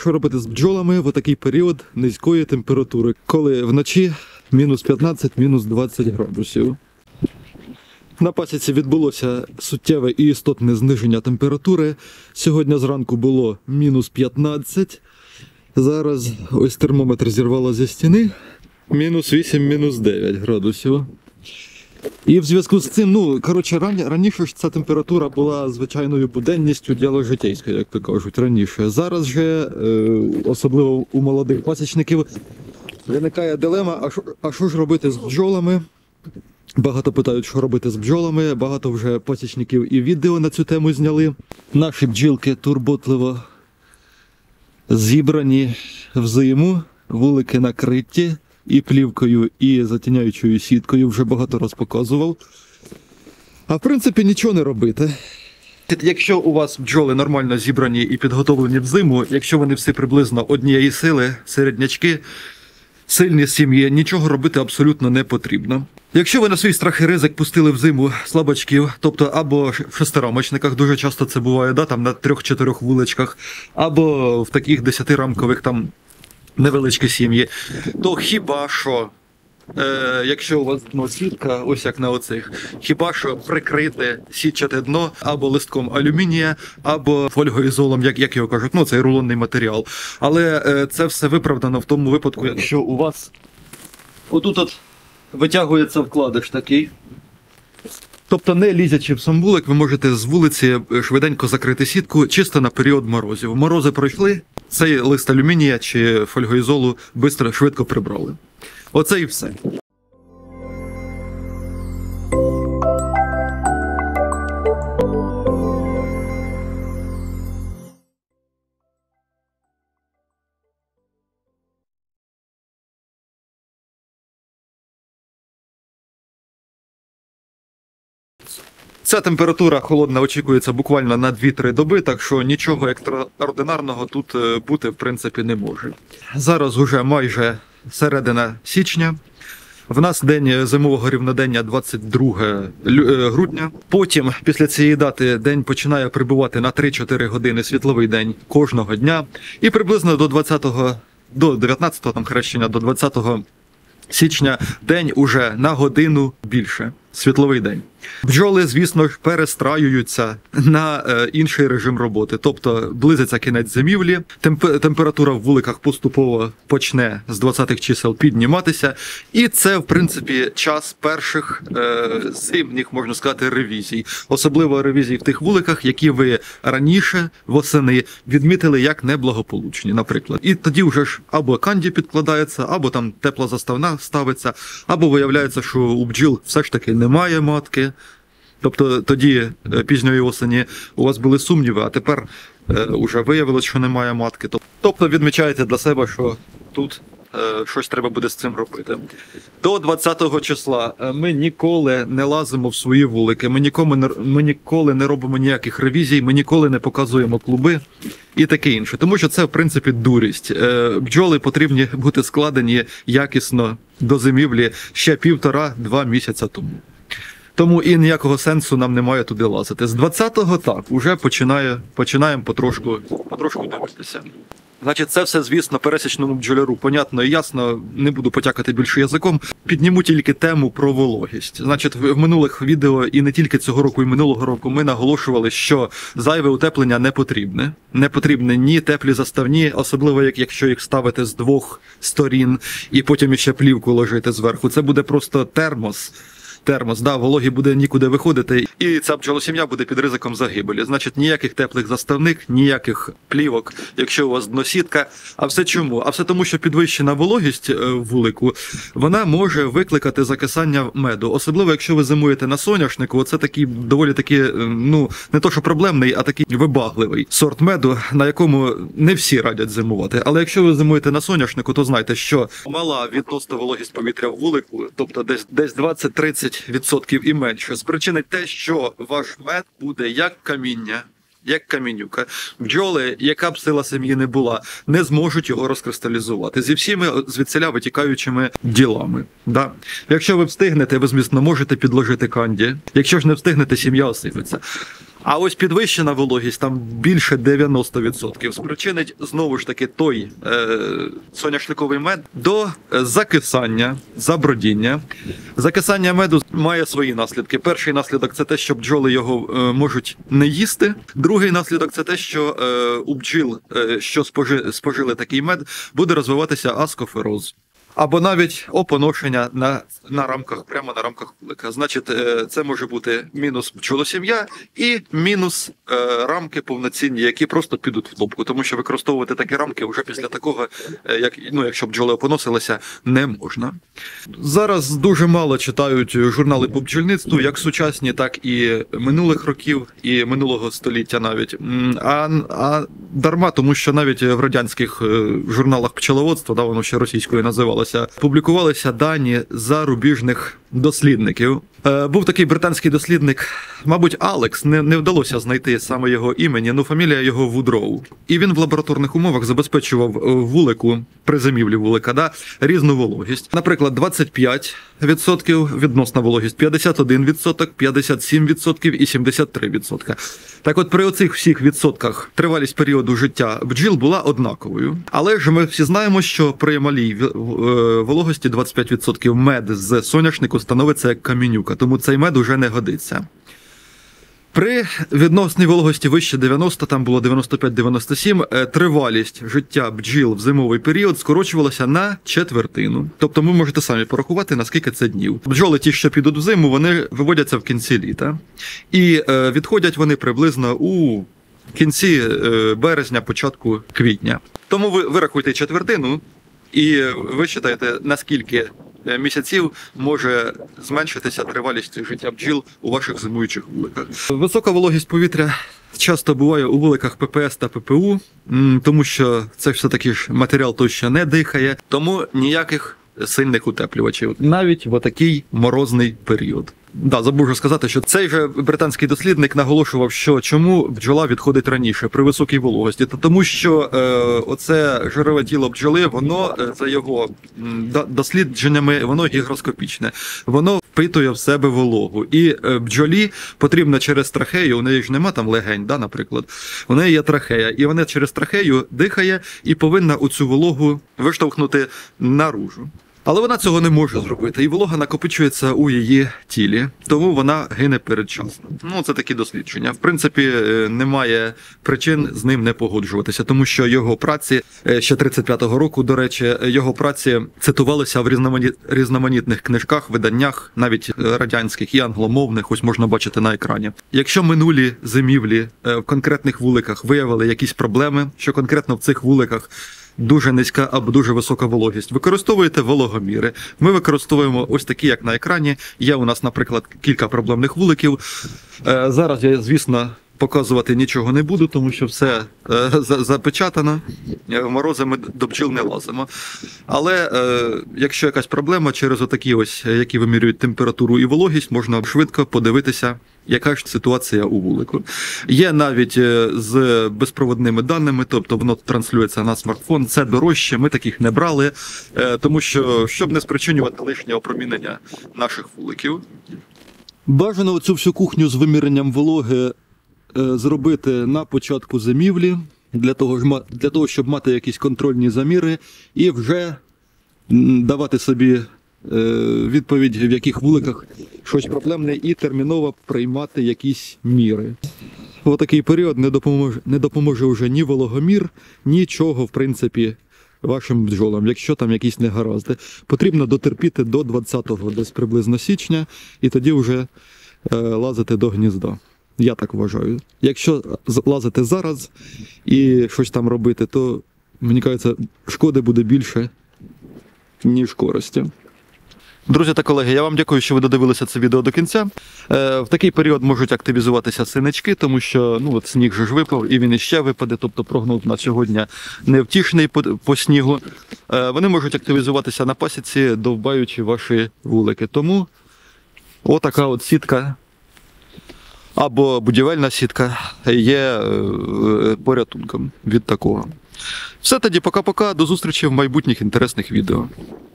Що робити з бджолами в такий період низької температури, коли вночі мінус 15, мінус 20 градусів? На пасіці відбулося суттєве і істотне зниження температури. Сьогодні зранку було мінус 15. Зараз ось термометр зірвало зі стіни. Мінус 8, мінус 9 градусів. І в зв'язку з цим, раніше ж ця температура була звичайною буденністю, діло житейське, як то кажуть, раніше. Зараз же, особливо у молодих пасічників, виникає дилема, а що ж робити з бджолами? Багато питають, що робити з бджолами, багато вже пасічників і відео на цю тему зняли. Наші бджілки турботливо зібрані в зиму, вулики накриті і плівкою, і затіняючою сіткою, вже багато раз показував. А в принципі нічого не робити. Якщо у вас бджоли нормально зібрані і підготовлені в зиму, якщо вони всі приблизно однієї сили, середнячки, сильні сім'ї, нічого робити абсолютно не потрібно. Якщо ви на свій страх і ризик пустили в зиму слабачків, тобто або в шестирамочниках, дуже часто це буває, там на 3-4 вуличках, або в таких 10-рамкових там невеличкі сім'ї, то хіба що, якщо у вас дно сітка, ось як на оцих, хіба що прикрити сітчате дно або листком алюмінія, або фольгоізолом, як його кажуть, цей рулонний матеріал. Але це все виправдано в тому випадку, якщо у вас отут витягується вкладиш такий. Тобто, не лізячи в сам вулик, ви можете з вулиці швиденько закрити сітку чисто на період морозів. Морози пройшли, цей лист алюмінія чи фольгоізолу швидко прибрали. Оце і все. Ця температура холодна очікується буквально на 2-3 доби, так що нічого екстраординарного тут бути в принципі не може. Зараз уже майже середина січня. В нас день зимового рівнодення 22 грудня. Потім, після цієї дати, день починає прибувати на 3-4 години світловий день кожного дня. І приблизно до 19-го там хрещення, до 20 січня день уже на годину більше. Світловий день. Бджоли, звісно ж, перестраюються на інший режим роботи. Тобто, близиться кінець зимівлі, температура в вуликах поступово почне з 20-х чисел підніматися. І це, в принципі, час перших зимніх, можна сказати, ревізій. Особливо ревізій в тих вуликах, які ви раніше, восени, відмітили як неблагополучні, наприклад. І тоді вже ж або канді підкладається, або там тепла заставна ставиться, або виявляється, що у бджіл все ж таки немає матки. Тобто тоді, пізньої осені, у вас були сумніви, а тепер вже виявилось, що немає матки. Тобто відмічаєте для себе, що тут щось треба буде з цим робити. До 20-го числа ми ніколи не лазимо в свої вулики, ми ніколи не робимо ніяких ревізій, ми ніколи не показуємо клуби і таке інше. Тому що це, в принципі, дурість. Бджоли потрібні бути складені якісно до зимівлі ще 1,5-2 місяця тому. Тому і ніякого сенсу нам немає туди лазити. З 20-го так, уже починаємо потрошку дивитися. Значить, це все, звісно, пересічному бджоляру понятно і ясно, не буду потякати більше язиком. Підніму тільки тему про вологість. Значить, в минулих відео, і не тільки цього року, і минулого року, ми наголошували, що зайве утеплення не потрібне. Не потрібні ні теплі заставні, особливо якщо їх ставити з 2 сторін, і потім іще плівку ложити зверху. Це буде просто термос, вологі буде нікуди виходити, і ця бджолосім'я буде під ризиком загибелі. Значить, ніяких теплих заставних, ніяких плівок, якщо у вас дносітка. А все чому? А все тому, що підвищена вологість в вулику, вона може викликати закисання меду. Особливо, якщо ви зимуєте на соняшнику, це такий доволі таки, не то що проблемний, а такий вибагливий сорт меду, на якому не всі радять зимувати. Але якщо ви зимуєте на соняшнику, то знайте, що мала відносна вологість повітря в вулику, тобто десь 20-30% і менше, спричинить те, що ваш мед буде як каміння, як камінюка. Бджоли, яка б сила сім'ї не була, не зможуть його розкристалізувати зі всіми звідсіля витікаючими ділами. Да? Якщо ви встигнете, ви, звісно, можете підложити канді. Якщо ж не встигнете, сім'я осипеться. А ось підвищена вологість, там більше 90%, спричинить знову ж таки той соняшниковий мед до закисання, забродіння. Закисання меду має свої наслідки. Перший наслідок – це те, що бджоли його можуть не їсти. Другий наслідок – це те, що у бджіл, що спожили такий мед, буде розвиватися аскофероз. Або навіть опоношення на рамках, прямо на рамках вулика. Значить, це може бути мінус пчолосім'я і мінус рамки повноцінні, які просто підуть в топку. Тому що використовувати такі рамки вже після такого, якщо бджоли опоносилися, не можна. Зараз дуже мало читають журнали по бджільництву, як сучасні, так і минулих років, і минулого століття навіть. А дарма, тому що навіть в радянських журналах пчеловодства, воно ще російською називалося, публікувалися дані зарубіжних дослідників. Був такий британський дослідник, мабуть, Алекс, не вдалося знайти саме його імені, фамілія його Вудроу. І він в лабораторних умовах забезпечував вулику, при зимівлі вулика, різну вологість. Наприклад, 25% відносна вологість, 51%, 57% і 73%. Так от при оцих всіх відсотках тривалість періоду життя бджіл була однаковою. Але ж ми всі знаємо, що при малій вологості 25% мед з соняшнику становиться як камінюка, тому цей мед уже не годиться. При відносній вологості вище 90, там було 95-97, тривалість життя бджіл в зимовий період скорочувалася на четвертину. Тобто ви можете самі порахувати, наскільки це днів. Бджоли ті, що підуть в зиму, вони виводяться в кінці літа. І відходять вони приблизно у кінці березня, початку квітня. Тому ви вирахуйте четвертину і ви вважаєте, наскільки місяців може зменшитися тривалість життя бджіл у ваших зимуючих вуликах. Висока вологість повітря часто буває у вуликах ППС та ППУ, тому що це все-таки ж матеріал той, що не дихає, тому ніяких сильних утеплювачів, навіть в отакий морозний період. Забув вже сказати, що цей же британський дослідник наголошував, що чому бджола відходить раніше при високій вологості. Тому що оце жирове тіло бджоли, воно за його дослідженнями, воно гігроскопічне. Воно впитує в себе вологу. І бджолі потрібно через трахею, у неї ж нема там легень, наприклад, у неї є трахея, і вона через трахею дихає і повинна оцю вологу виштовхнути наружу. Але вона цього не може зробити, і волога накопичується у її тілі, тому вона гине передчасно. Це такі дослідження. В принципі, немає причин з ним не погоджуватися, тому що його праці, ще 35-го року, до речі, його праці цитувалися в різноманітних книжках, виданнях, навіть радянських і англомовних, ось можна бачити на екрані. Якщо минулі зимівлі в конкретних вуликах виявили якісь проблеми, що конкретно в цих вуликах дуже низька або дуже висока вологість, використовуєте вологоміри. Ми використовуємо ось такі, як на екрані. Є у нас, наприклад, кілька проблемних вуликів. Зараз я, звісно, показувати нічого не буду, тому що все запечатано. В морози ми до бджіл не лазимо. Але якщо якась проблема, через отакі ось, які вимірюють температуру і вологість, можна швидко подивитися, яка ж ситуація у вулику. Є навіть з безпроводними даними, тобто воно транслюється на смартфон. Це дорожче, ми таких не брали, тому що, щоб не спричинювати лишнє опромінення наших вуликів. Бажано цю всю кухню з вимірянням вологи зробити на початку зимівлі, для того, щоб мати якісь контрольні заміри і вже давати собі відповідь, в яких вуликах щось проблемне, і терміново приймати якісь міри. В такий період не допоможе вже ні вологомір, нічого, в принципі, вашим бджолам, якщо там якісь негаразди. Потрібно дотерпіти до 20-го, десь приблизно січня, і тоді вже лазити до гнізда. Я так вважаю. Якщо лазити зараз і щось там робити, то, мені кажеться, шкоди буде більше, ніж користі. Друзі та колеги, я вам дякую, що ви додивилися це відео до кінця. В такий період можуть активізуватися синички, тому що сніг же ж випав і він іще випаде, тобто прогноз на сьогодні невтішний по снігу. Вони можуть активізуватися на пасіці, довбаючи ваші вулики. Тому отака от сітка або будівельна сітка є порятунком від такого. Все тоді, пока-пока, до зустрічі в майбутніх інтересних відео.